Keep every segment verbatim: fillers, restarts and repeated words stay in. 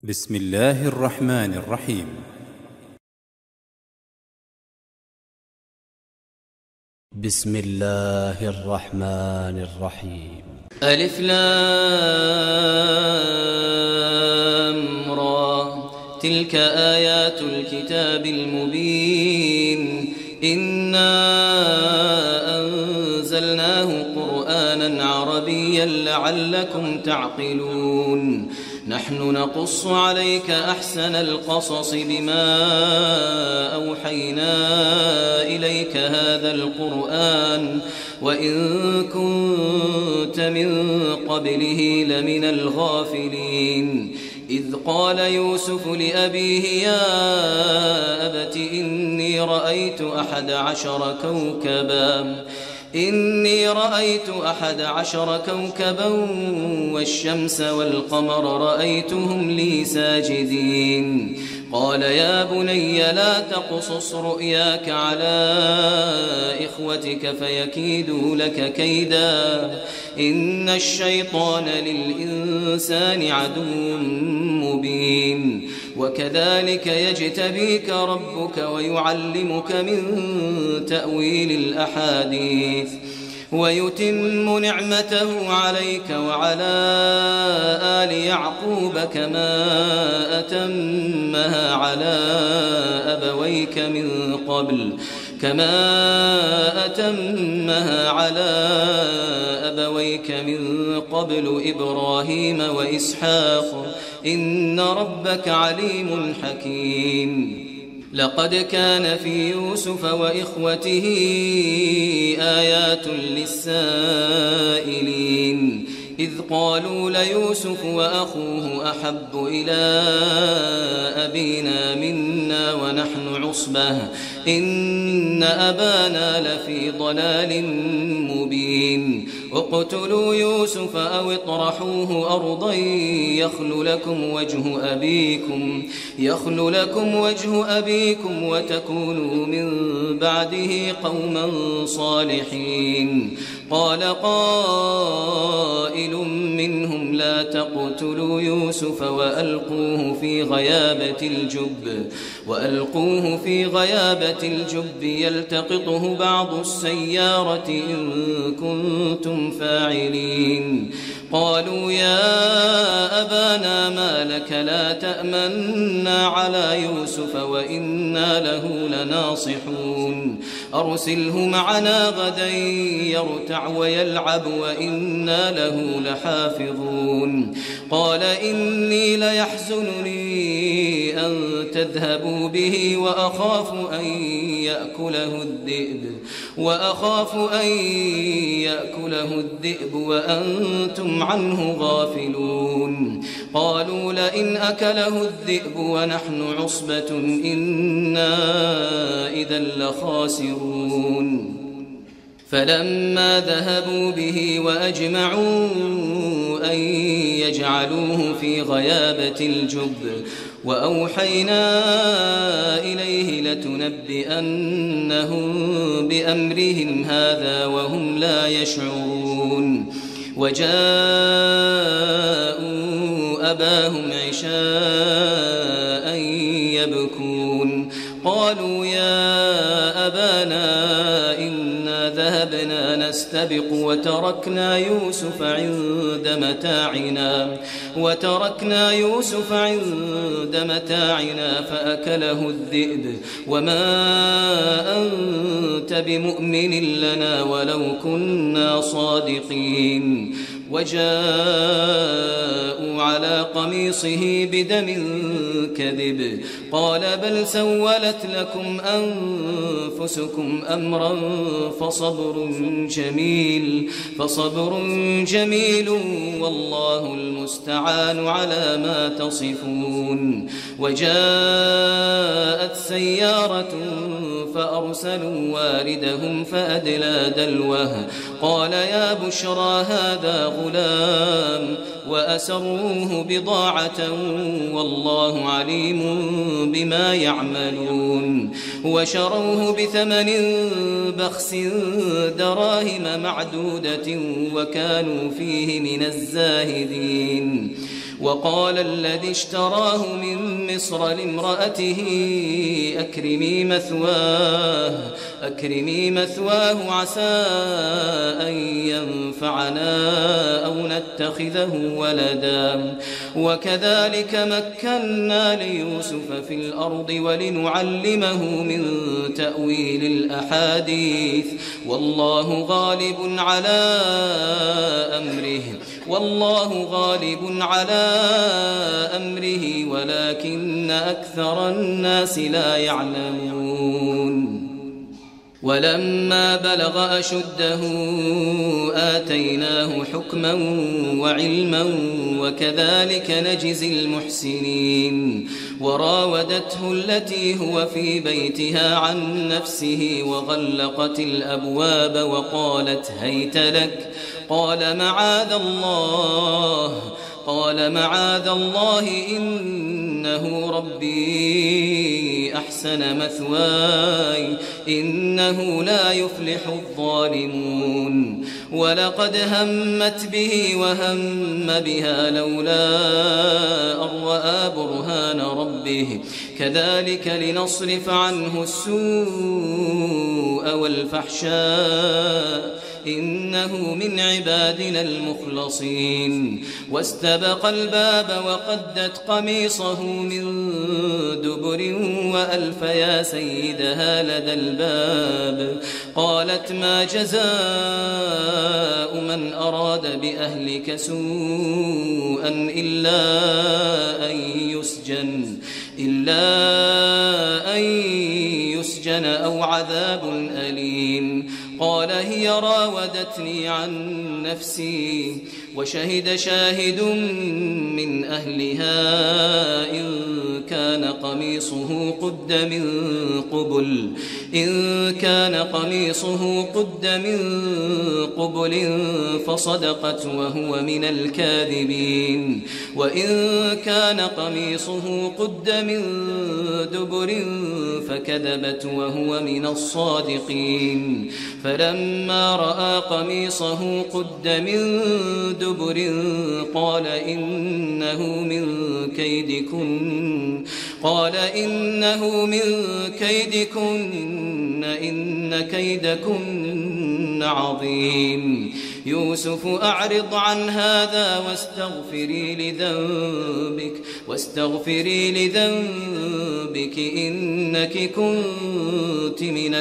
بسم الله الرحمن الرحيم. بسم الله الرحمن الرحيم. ألف لام را، تلك آيات الكتاب المبين. إنا أنزلناه قرآنا عربيا لعلكم تعقلون. نحن نقص عليك أحسن القصص بما أوحينا إليك هذا القرآن وإن كنت من قبله لمن الغافلين. إذ قال يوسف لأبيه يا أبت إني رأيت أحد عشر كوكبا إني رأيت أحد عشر كوكبا والشمس والقمر رأيتهم لي ساجدين. قال يا بني لا تقصص رؤياك على إخوتك فيكيدوا لك كيدا إن الشيطان للإنسان عدو مبين. وكذلك يجتبيك ربك ويعلمك من تأويل الأحاديث ويتم نعمته عليك وعلى آل يعقوب كما أتمها على أبويك من قبل كما أتمها على أبويك من قبل إبراهيم وإسحاق إن ربك عليم حكيم. لقد كان في يوسف وإخوته آيات للسائلين إذ قالوا ليوسف وأخوه أحب إلى أبينا منا ونحن عصبة إن أبانا لفي ضلال مبين. اقتلوا يوسف أو اطرحوه أرضا يخل لكم وجه أبيكم يخل لكم وجه أبيكم وتكونوا من بعده قوما صالحين. قال قائل منهم لا تقتلوا يوسف وألقوه في غيابة الجب وألقوه في غيابة الجب يلتقطه بعض السيارة إن كنتم فاعلين. قالوا يا أبانا ما لك لا تأمنا على يوسف وإنا له لناصحون. أرسله معنا غدا يرتع ويلعب وإنا له لحافظون. قال إني ليحزنني أن تذهبوا به وأخاف أن يأكله الذئب وأخاف أن يأكله الذئب وأنتم عنه غافلون. قالوا لئن أكله الذئب ونحن عصبة إنا إذا لخاسرون. فلما ذهبوا به وأجمعوا أن يجعلوه في غيابة الجب وأوحينا إليه لتنبئنهم بأمرهم هذا وهم لا يشعرون. وجاءوا أباهم عشاء يبكون. قالوا يا أبانا إنا ذهبنا نستبق وتركنا يوسف عند متاعنا وتركنا يوسف عند متاعنا فأكله الذئب وما أنت بمؤمن لنا ولو كنا صادقين. وجاءوا على قميصه بدم كذب قال بل سولت لكم أنفسكم أمرا فصبر جميل فصبر جميل والله المستعان على ما تصفون. وجاءت سيارة فأرسلوا واردهم فأدلى دلوه قال يا بشرى هذا غلام وأسروه بضاعة والله عليم بما يعملون. وشروه بثمن بخس دراهم معدودة وكانوا فيه من الزاهدين. وقال الذي اشتراه من مصر لامرأته أكرمي مثواه أكرمي مثواه عسى أن ينفعنا أو نتخذه ولدا وكذلك مكنا ليوسف في الأرض ولنعلمه من تأويل الأحاديث والله غالب على أمره والله غالب على أمره ولكن أكثر الناس لا يعلمون ولما بلغ أشده آتيناه حكما وعلما وكذلك نجزي المحسنين وراودته التي هو في بيتها عن نفسه وغلقت الأبواب وقالت هيت لك قال معاذ الله قال معاذ الله إنه ربي أحسن مثواي إنه لا يفلح الظالمون ولقد همت به وهم بها لولا أن رأى برهان ربه كذلك لنصرف عنه السوء والفحشاء إنه من عبادنا المخلصين واستبق الباب وقدت قميصه من دبر وألف يا سيدها لدى الباب قالت ما جزاء من أراد بأهلك سوءا إلا أن يسجن إلا أن يسجن أو عذاب أليم قال هي راودتني عن نفسي وشهد شاهد من أهلها إن كان قميصه قد من قبل إن كان قميصه قد من قبل فصدقت وهو من الكاذبين وإن كان قميصه قد من دبر فكذبت وهو من الصادقين فلما رأى قميصه قد من دبر قال إنه من كيدكن قال إنه من كيدكن إن كيدكن عظيم يوسف أعرض عن هذا واستغفري لذنبك واستغفري لذنبك إنك كنت من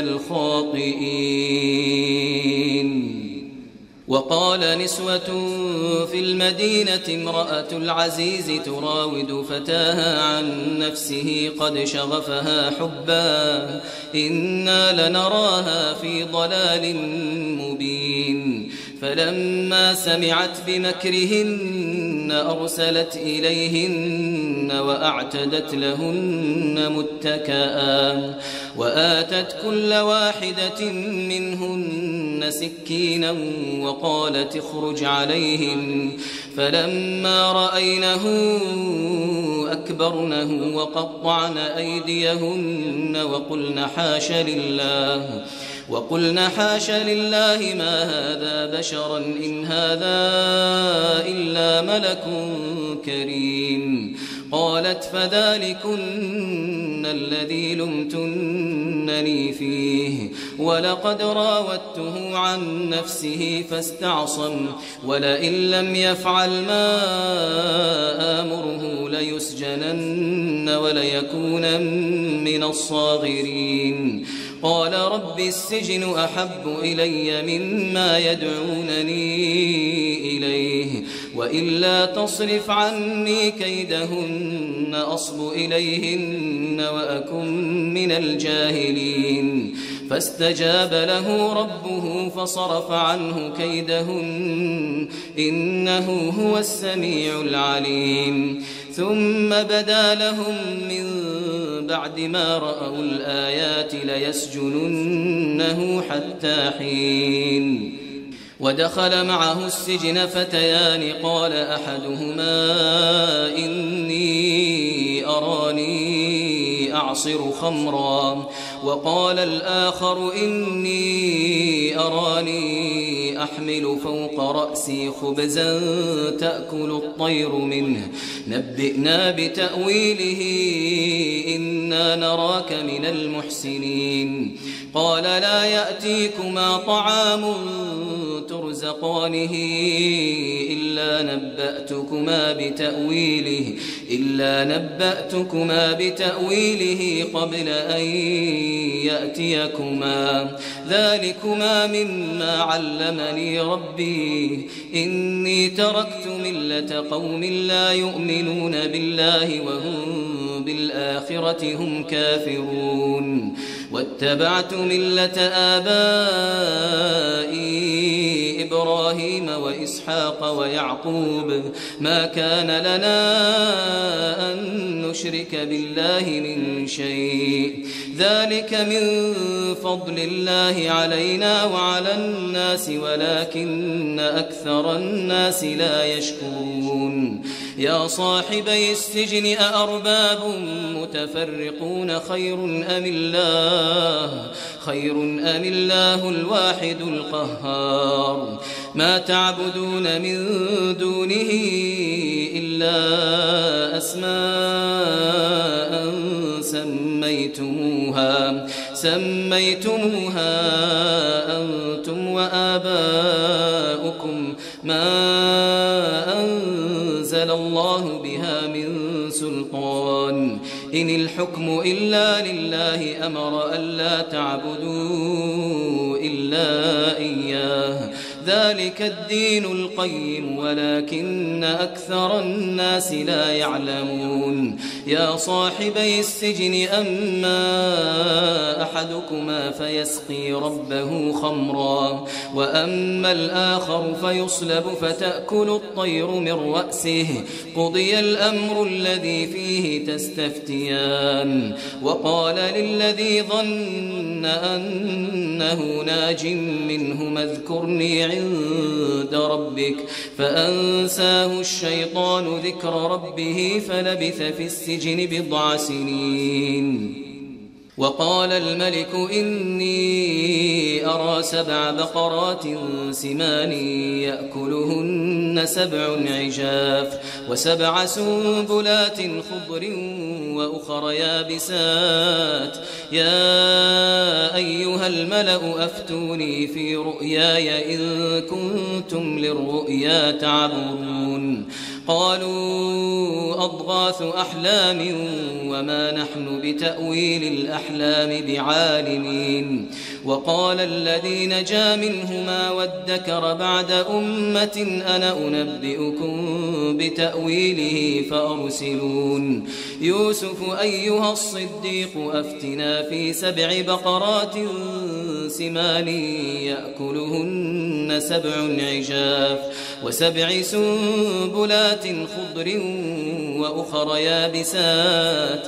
الخاطئين وقال نسوة في المدينة امرأة العزيز تراود فتاها عن نفسه قد شغفها حبا إنا لنراها في ضلال مبين فلما سمعت بمكرهن أرسلت إليهن وأعتدت لهن متكئا وآتت كل واحدة منهن سكينا وقالت اخرج عليهم فلما رأينه أكبرنه وقطعن أيديهن وقلن حاش لله وقلن حاش لله ما هذا بشرا إن هذا إلا ملك كريم قالت فذلكن الذي لمتنني فيه ولقد راودته عن نفسه فاستعصم ولئن لم يفعل ما آمره ليسجنن وليكون من الصاغرين قال رب السجن أحب إلي مما يدعونني إليه وإلا تصرف عني كيدهن أصب إليهن وأكن من الجاهلين فاستجاب له ربه فصرف عنه كيدهن إنه هو السميع العليم ثم بدا لهم من بعد ما رأوا الآيات ليسجننه حتى حين ودخل معه السجن فتيان قال أحدهما إني أراني أعصر خمرا وقال الآخر إني أراني أحمل فوق رأسي خبزا تأكل الطير منه نبئنا بتأويله إنا نراك من المحسنين قال لا يأتيكما طعام ترزقانه إلا نبأتكما بتأويله إلا نبأتكما بتأويله قبل أن يأتيكما ذلكما مما علمني ربي إني تركت ملة قوم لا يؤمنون بالله وهم بالآخرة هم كافرون واتبعت ملة آبائي إبراهيم وإسحاق ويعقوب ما كان لنا أن نشرك بالله من شيء ذلك من فضل الله علينا وعلى الناس ولكن أكثر الناس لا يشكرون يا صاحبي السجن أأرباب متفرقون خير أم الله خير أم الله الواحد القهار ما تعبدون من دونه إلا أسماء سميتموها سميتموها أنتم وآباؤكم ما أنزل الله بها من سلطان إن الحكم إلا لله أمر ألا تعبدوا إلا إياه ذلك الدين القيم ولكن أكثر الناس لا يعلمون يا صاحبي السجن أما أحدكما فيسقي ربه خمرا وأما الآخر فيصلب فتأكل الطير من رأسه قضي الأمر الذي فيه تستفتيان وقال للذي ظن أنه ناج منهما اذكرني عند ربك فأنساه الشيطان ذكر ربه فلبث في السجن بضع سنين وقال الملك إني أرى سبع بقرات سمان يأكلهن سبع عجاف وسبع سنبلات خضر وأخر يابسات يا أيها الملأ أفتوني في رؤياي إن كنتم للرؤيا تعبرون قالوا أضغاث أحلام وما نحن بتأويل الأحلام بعالمين وقال الذي نجا منهما وادكر بعد أمة أنا أنبئكم بتأويله فأرسلون يوسف أيها الصديق أفتنا في سبع بقرات سمان يأكلهن سبع عجاف وسبع سنبلات خضر وأخر يابسات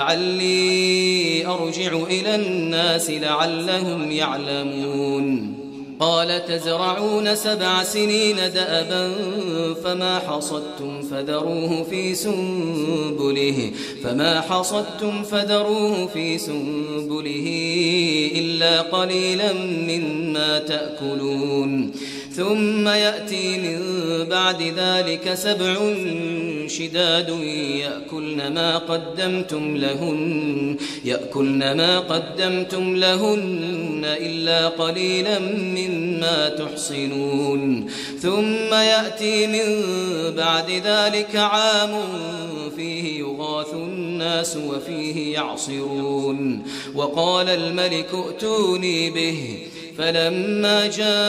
لعلي أرجع إلى الناس لعلهم يعلمون قال تزرعون سبع سنين دأبا فما حصدتم فذروه في سنبله فما حصدتم فذروه في سنبله إلا قليلا مما تأكلون ثم يأتي من بعد ذلك سبع شداد يأكلن ما قدمتم لهن يأكلن ما قدمتم لهن إلا قليلا مما تحصنون ثم يأتي من بعد ذلك عام فيه يغاث الناس وفيه يعصرون وقال الملك ائتوني به فلما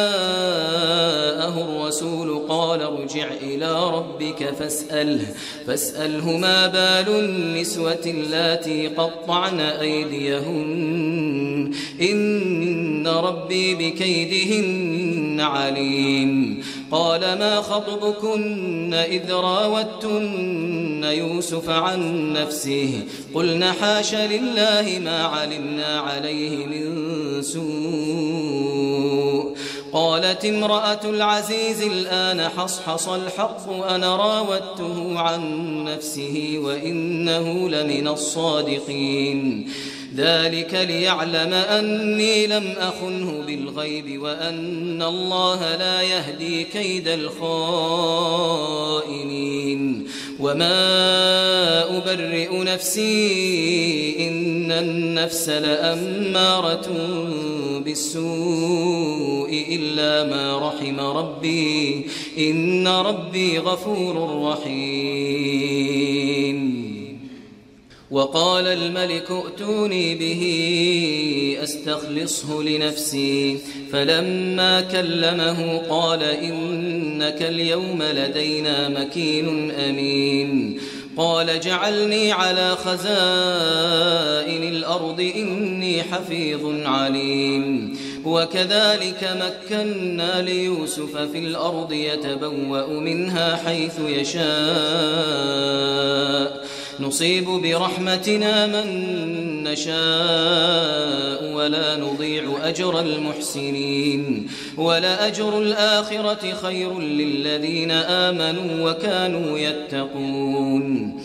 جاءه الرسول قال ارجع إلى ربك فاسأله, فاسأله ما بال النسوة اللاتي قطعن أيديهن إن ربي بكيدهن عليم قال ما خطبكن إذ راوتن يوسف عن نفسه قلنا حاش لله ما علمنا عليه من سوء قالت امرأة العزيز الآن حصحص الحق أنا راودته عن نفسه وإنه لمن الصادقين ذلك ليعلم أني لم أخنه بالغيب وأن الله لا يهدي كيد الخائنين وما أبرئ نفسي إن النفس لأمارة بالسوء إلا ما رحم ربي إن ربي غفور رحيم وقال الملك ائتوني به أستخلصه لنفسي فلما كلمه قال إنك اليوم لدينا مكين أمين قال اجعلني على خزائن الأرض إني حفيظ عليم وكذلك مكنا ليوسف في الأرض يتبوأ منها حيث يشاء نصيب برحمتنا من نشاء ولا نضيع أجر المحسنين ولأجر الآخرة خير للذين آمنوا وكانوا يتقون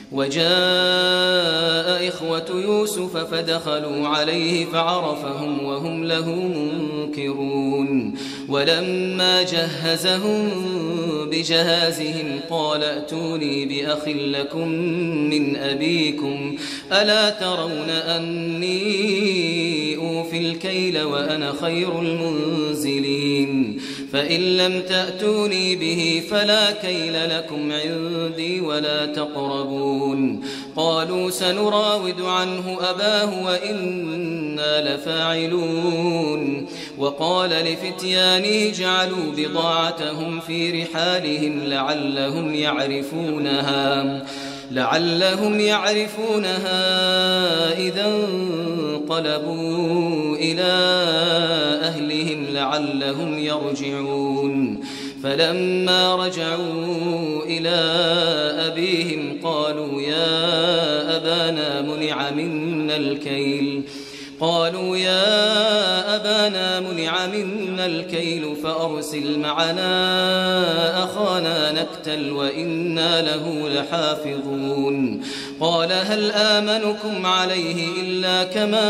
وجاء إخوة يوسف فدخلوا عليه فعرفهم وهم له منكرون ولما جهزهم بجهازهم قال ائتوني بأخ لكم من أبيكم ألا ترون أني أوفي الكيل وأنا خير المنزلين فإن لم تأتوني به فلا كيل لكم عندي ولا تقربون قالوا سنراود عنه أباه وإنا لفاعلون وقال لفتيانه اجعلوا بضاعتهم في رحالهم لعلهم يعرفونها لعلهم يعرفونها إذا انقلبوا إلى أهلهم لعلهم يرجعون فلما رجعوا إلى أبيهم قالوا يا أبانا منع منا الكيل قالوا يا أبانا منع منا الكيل فأرسل معنا أخانا نكتل وإنا له لحافظون قال هل آمنكم عليه إلا كما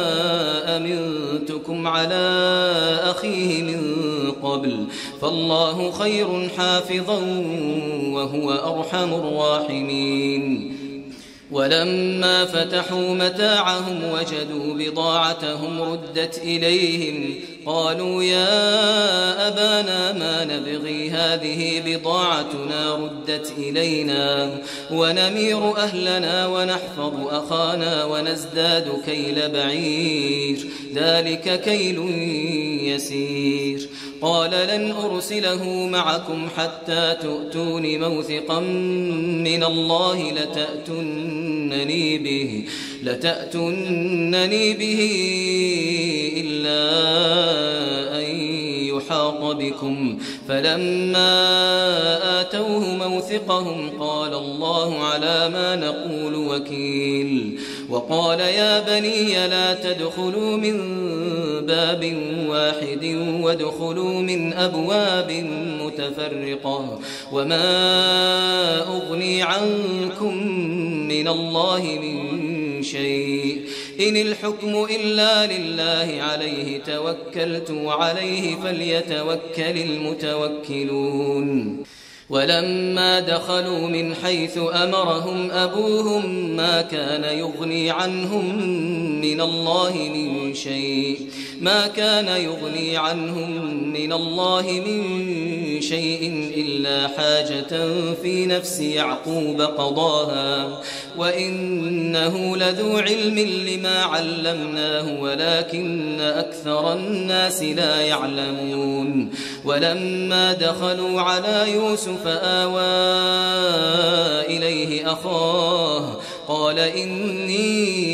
أمنتكم على أخيه من قبل فالله خير حافظا وهو أرحم الراحمين ولما فتحوا متاعهم وجدوا بضاعتهم ردت إليهم قالوا يا أبانا ما نبغي هذه بضاعتنا ردت إلينا ونمير أهلنا ونحفظ أخانا ونزداد كيل بعير ذلك كيل يسير قال لن أرسله معكم حتى تؤتون موثقا من الله لتأتونني به لتأتونني به إلا أن يحاط بكم فلما آتوه موثقهم قال الله على ما نقول وكيل وقال يا بني لا تدخلوا من باب واحد وادخلوا من أبواب متفرقة وما أغني عنكم من الله من شيء إن الحكم إلا لله عليه توكلت وعليه فليتوكل المتوكلون ولما دخلوا من حيث أمرهم أبوهم ما كان يغني عنهم من الله من شيء ما كان يغني عنهم من الله من شيء إلا حاجة في نفس يعقوب قضاها وإنه لذو علم لما علمناه ولكن أكثر الناس لا يعلمون ولما دخلوا على يوسف فآوى إليه أخاه قال إني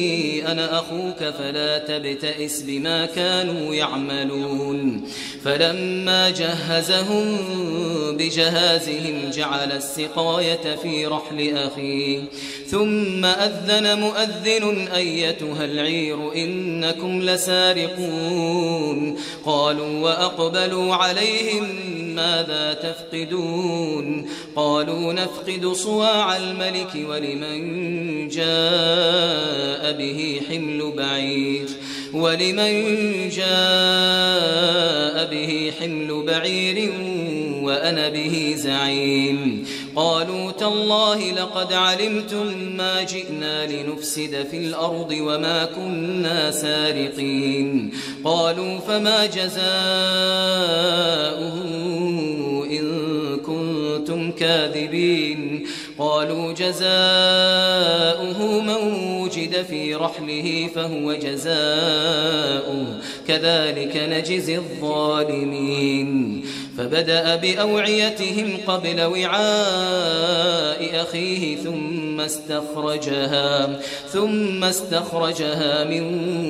أنا أخوك فلا تبتئس بما كانوا يعملون فلما جهزهم بجهازهم جعل السقاية في رحل أخيه ثم أذن مؤذن أيتها العير إنكم لسارقون قالوا وأقبلوا عليهم ماذا تفقدون قالوا نفقد صواع الملك ولمن جاء به حمل بعير ولمن جاء به حمل بعير وأنا به زعيم قالوا تالله لقد علمتم ما جئنا لنفسد في الأرض وما كنا سارقين قالوا فما جزاؤه إن كنتم كاذبين قالوا جزاؤه من وجد في رحله فهو جزاؤه كذلك نجزي الظالمين فبدأ بأوعيتهم قبل وعاء أخيه ثم استخرجها ثم استخرجها من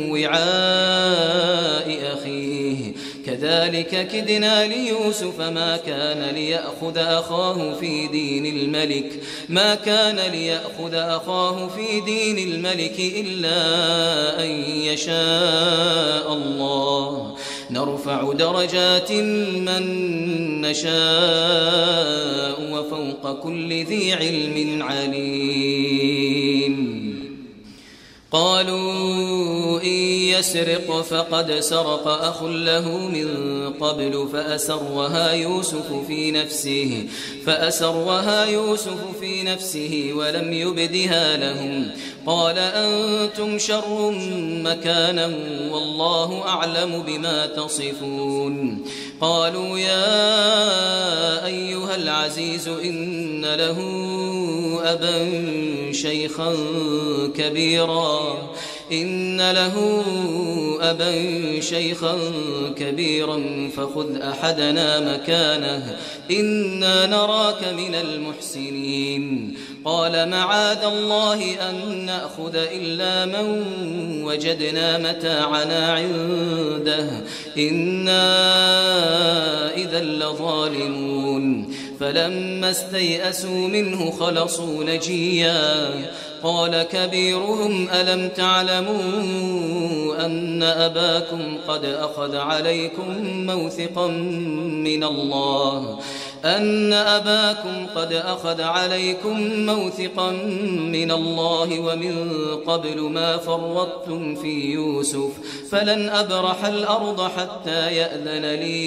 وعاء أخيه كذلك كدنا ليوسف ما كان ليأخذ أخاه في دين الملك ما كان ليأخذ أخاه في دين الملك إلا أن يشاء الله نرفع درجات من نشاء وفوق كل ذي علم عليم قالوا إن يسرق فقد سرق أخ له من قبل فأسرها يوسف في نفسه فأسرها يوسف في نفسه ولم يبدها لهم قال أنتم شر مكانا والله أعلم بما تصفون قالوا يا أيها العزيز إن له أبا شيخا كبيرا إن له أبا شيخا كبيرا فخذ أحدنا مكانه إنا نراك من المحسنين قال معاذ الله أن نأخذ إلا من وجدنا متاعنا عنده إنا إذا لظالمون فلما استيئسوا منه خلصوا نجيا قال كبيرهم ألم تعلموا أن أباكم قد أخذ عليكم موثقا من الله أن أباكم قد أخذ عليكم موثقا من الله ومن قبل ما فرطتم في يوسف فلن أبرح الأرض حتى يأذن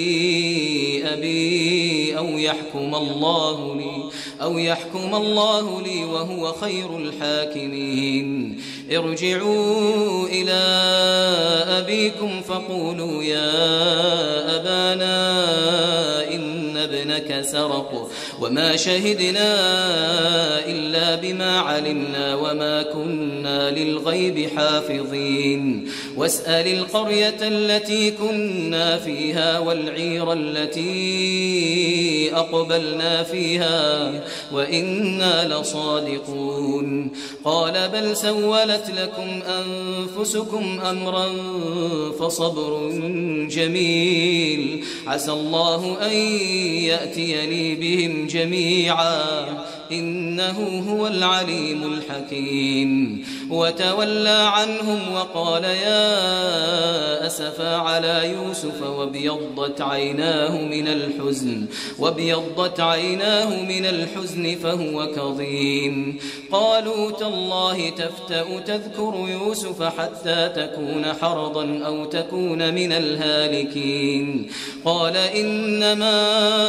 لي أبي أو يحكم الله لي أو يحكم الله لي وهو خير الحاكمين ارجعوا إلى أبيكم فقولوا يا أبانا إن ابنك سرق وما شهدنا إلا بما علمنا وما كنا للغيب حافظين واسأل القرية التي كنا فيها والعير التي أقبلنا فيها وإنا لصادقون قال بل سولت لكم أنفسكم أمرا فصبر جميل عسى الله أن يأتيني بهم جميعا إنه هو العليم الحكيم وتولى عنهم وقال يا أسفا على يوسف وابيضت عيناه من الحزن وابيضت عيناه من الحزن فهو كظيم قالوا تالله تفتأ تذكر يوسف حتى تكون حرضا أو تكون من الهالكين قال إنما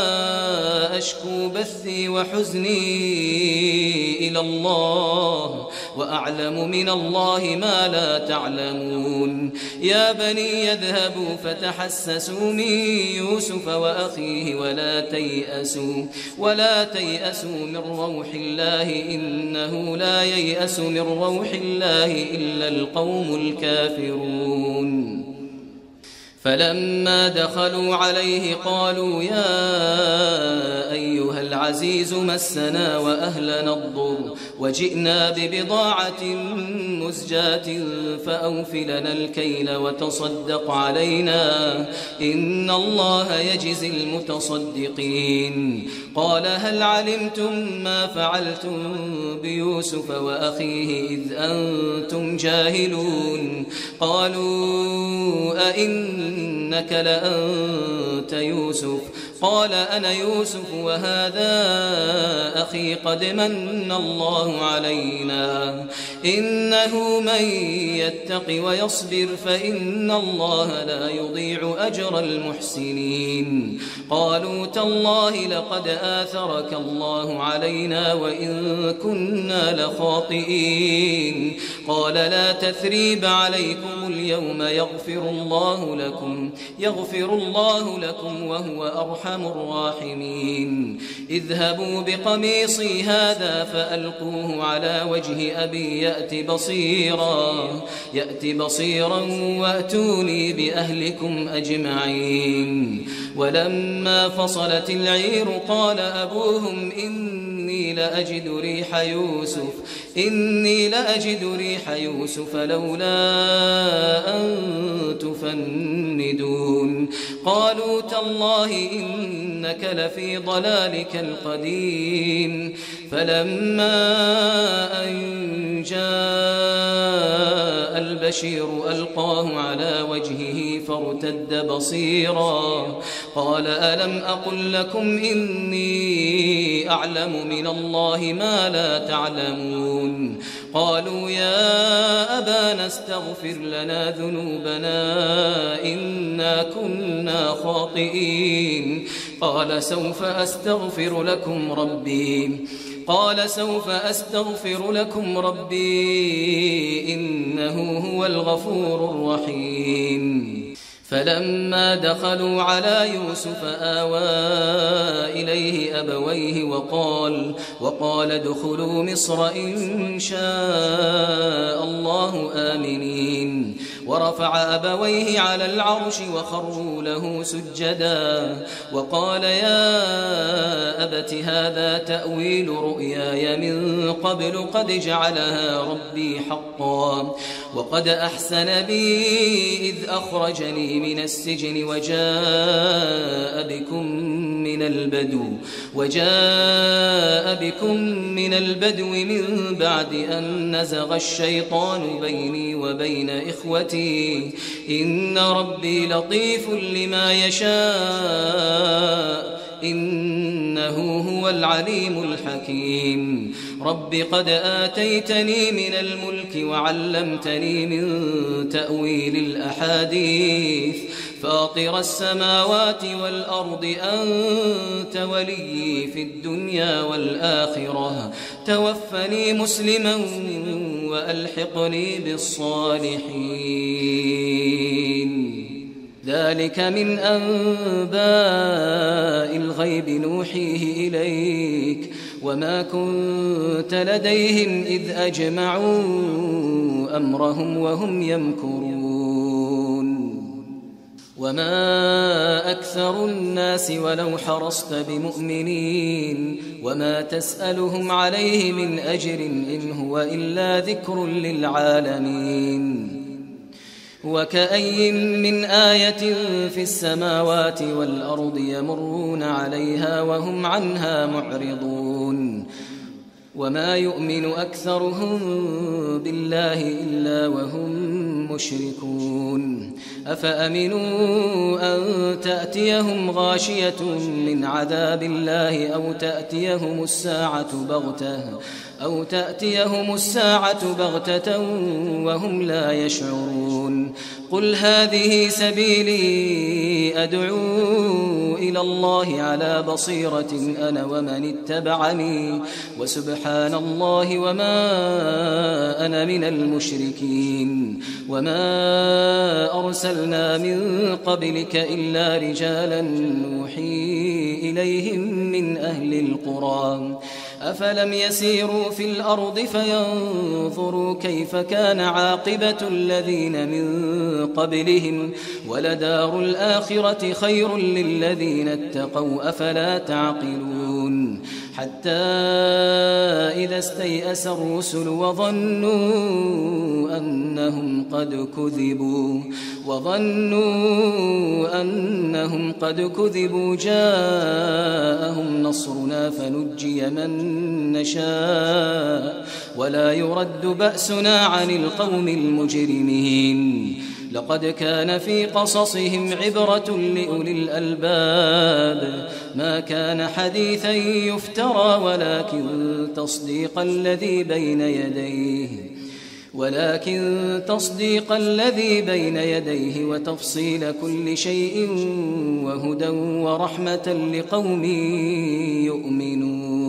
أشكو بثي وحزني إلى الله وأعلم من الله ما لا تعلمون يا بني يذهبوا فتحسسوا من يوسف وأخيه ولا تيأسوا ولا تيأسوا من روح الله إنه لا ييأس من روح الله إلا القوم الكافرون فلما دخلوا عليه قالوا يا أيها العزيز مسنا وأهلنا الضر وجئنا ببضاعة مزجاة فأوف لنا الكيل وتصدق علينا إن الله يجزي المتصدقين. قال هل علمتم ما فعلتم بيوسف وأخيه إذ أنتم جاهلون؟ قالوا أئنك لأنت يوسف؟ قال أنا يوسف وهذا أخي قد من الله علينا إنه من يتق ويصبر فإن الله لا يضيع أجر المحسنين. قالوا تالله لقد آثرك الله علينا وإن كنا لخاطئين. قال لا تثريب عليكم اليوم يغفر الله لكم يغفر الله لكم وهو أرحم الراحمين. اذهبوا بقميصي هذا فألقوه على وجه أبي يأت بصيرا يأت بصيرا وأتوني بأهلكم أجمعين. ولما فصلت العير قال أبوهم إني لأجد ريح يوسف إني لأجد ريح يوسف لولا أن تفندون. قالوا تالله إنك لفي ضلالك القديم. فلما أن جاء البشير ألقاه على وجهه فارتد بصيرا قال ألم أقل لكم إني أعلم من الله ما لا تعلمون؟ قالوا يا أبانا استغفر لنا ذنوبنا إنا كنا خاطئين. قال سوف أستغفر لكم ربي قال سوف أستغفر لكم ربي إنه هو الغفور الرحيم. فلما دخلوا على يوسف آوى إليه أبويه وقال وقال ادخلوا مصر إن شاء الله آمنين. ورفع أبويه على العرش وخروا له سجدا وقال يا أبت هذا تأويل رؤياي من قبل قد جعلها ربي حقا وقد أحسن بي إذ أخرجني من السجن وجاء بكم من البدو وجاء بكم من البدو من بعد أن نزغ الشيطان بيني وبين إخوتي إن ربي لطيف لما يشاء إنه هو العليم الحكيم. رب قد آتيتني من الملك وعلمتني من تأويل الأحاديث فاطر السماوات والأرض أنت ولي في الدنيا والآخرة توفني مسلما وألحقني بالصالحين. ذلك من أنباء الغيب نوحيه إليك وما كنت لديهم إذ أجمعوا أمرهم وهم يمكرون. وما أكثر الناس ولو حرصت بمؤمنين وما تسألهم عليه من أجر إن هو إلا ذكر للعالمين. وكأي من آية في السماوات والأرض يمرون عليها وهم عنها معرضون. وما يؤمن أكثرهم بالله إلا وهم مشركون. أفأمنوا أن تأتيهم غاشية من عذاب الله أو تأتيهم الساعة بغتة أو تأتيهم الساعة بغتة وهم لا يشعرون. قل هذه سبيلي أدعو إلى الله على بصيرة أنا ومن اتبعني وسبحان الله وما أنا من المشركين. وما أرسلنا من قبلك إلا رجالا نوحي إليهم من أهل القرى أفلم يسيروا في الأرض فينظروا كيف كان عاقبة الذين من قبلهم ولدار الآخرة خير للذين اتقوا أفلا تعقلون حتى إذا استيأس الرسل وظنوا أنهم قد كذبوا وظنوا أنهم قد كذبوا جاءهم نصرنا فنجي من نشاء ولا يرد بأسنا عن القوم المجرمين لقد كان في قصصهم عبرة لأولي الألباب ما كان حديثا يفترى ولكن تصديق الذي بين يديه ولكن تصديق الذي بين يديه وتفصيل كل شيء وهدى ورحمة لقوم يؤمنون.